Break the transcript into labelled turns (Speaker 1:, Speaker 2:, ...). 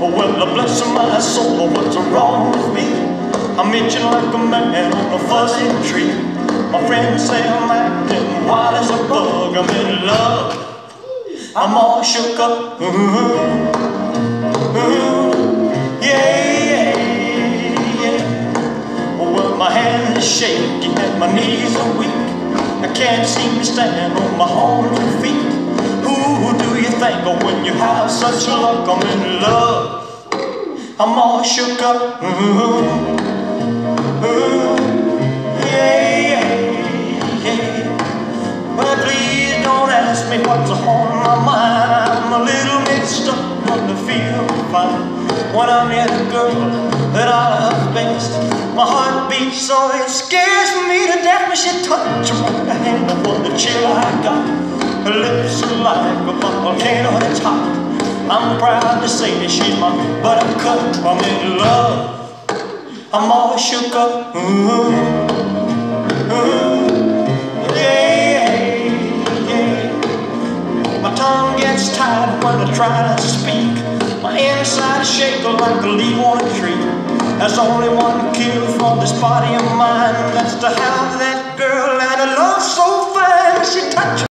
Speaker 1: Oh, well, bless my soul, what's wrong with me? I'm itching like a man on a fuzzy tree. My friends say I'm acting wild as a bug. I'm in love, I'm all shook up. Yeah. Well, my hand is shaky and my knees are weak. I can't seem to stand on my own two feet. Who do you think of when you have such luck? I'm in love, I'm all shook up. Well, please don't ask me what's on my mind. I'm a little mixed up on the feel fine when I'm near the girl that I love best. My heart beats so it scares me to death when she touches my hand. What the chill I got, her lips are like a volcano that's hot. I'm proud to say that she's my buttercup. I'm in love, I'm all shook up. My tongue gets tired when I try to speak. My inside shakes like a leaf on a tree. There's only one cure for this body of mine. That's to have that girl and a love so fine. She touches